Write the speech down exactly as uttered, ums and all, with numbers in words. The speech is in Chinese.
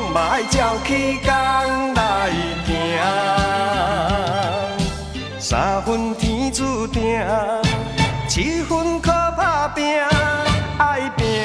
嘛爱照起工来行。三分天注定，七分靠打拼。